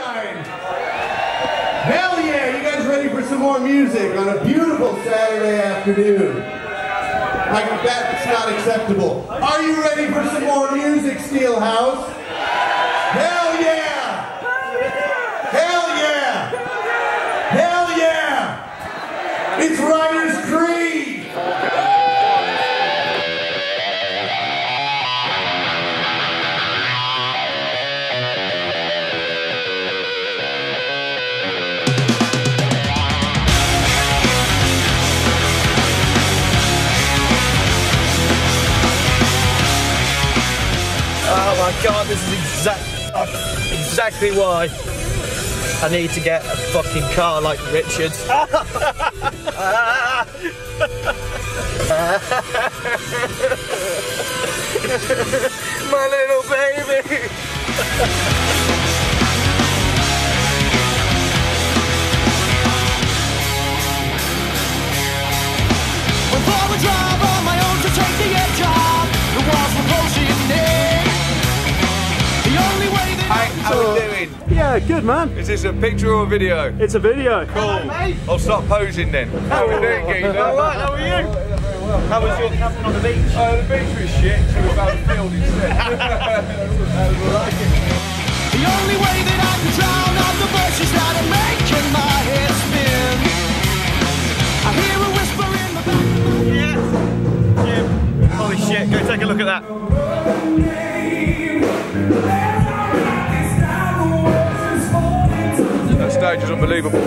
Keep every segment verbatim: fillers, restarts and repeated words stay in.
nine. Hell yeah, you guys ready for some more music on a beautiful Saturday afternoon? I can bet it's not acceptable. Are you ready for some more music, Steelhouse? Hell yeah! Hell yeah! Hell yeah! It's Ryder's Creed! Oh my god, this is exact, exactly why I need to get a fucking car like Richard's. My little baby. Before I drive on my own to take the edge off, the walls were closing in. The only way that Hey, how we doing? Yeah, good man. Is this a picture or a video? It's a video. Cool. I'll stop posing then. How we doing, geezer? Alright, how are you? How was your camping on the beach? Oh, the beach was shit, so we found a field instead. Like it. the only way that I can drown out the voices that are making my head spin. I hear a whisper in the back. Yes. Jim. Holy shit, go take a look at that. That stage is unbelievable.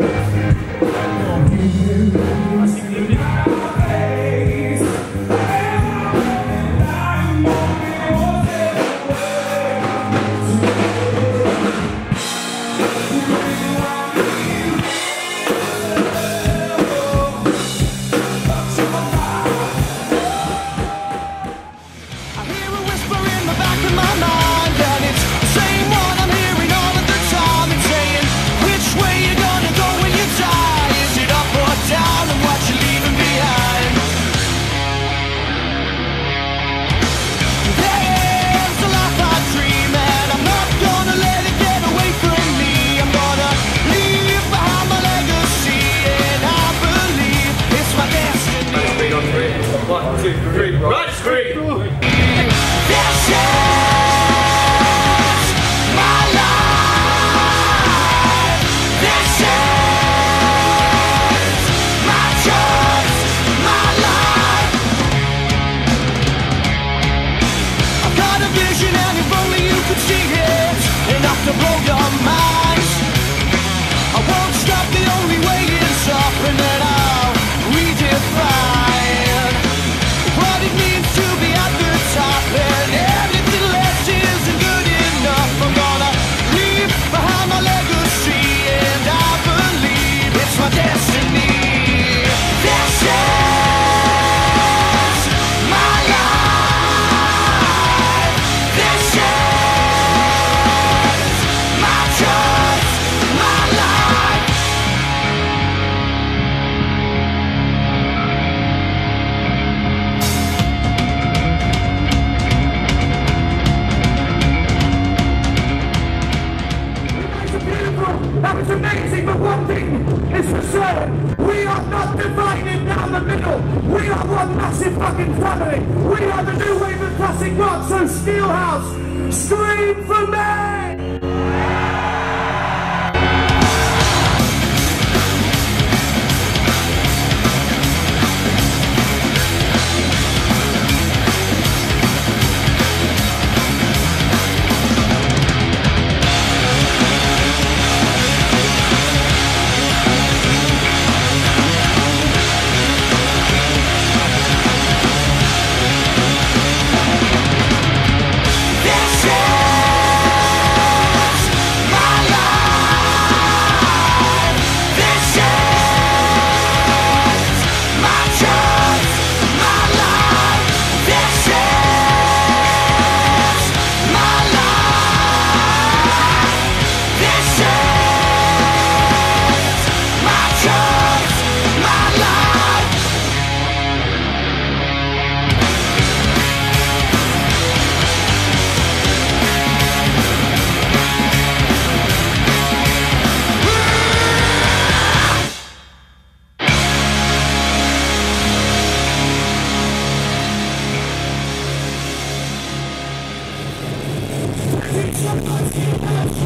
One, two, three, RYDERScreed! This is my life. This is my choice, my life. I've got a vision and if only you could see it, enough to blow your mind. I won't stop, the only way is up and then I'll redefine what it means to be at the top, and everything less isn't good enough. I'm gonna leave behind my legacy, and I believe it's my destiny. This is my life. This is my choice, my life. That was amazing, but one thing is for certain. We are not divided down the middle. We are one massive fucking family. We are the new wave of classic rock, so Steelhouse, scream for me! This is Somebody else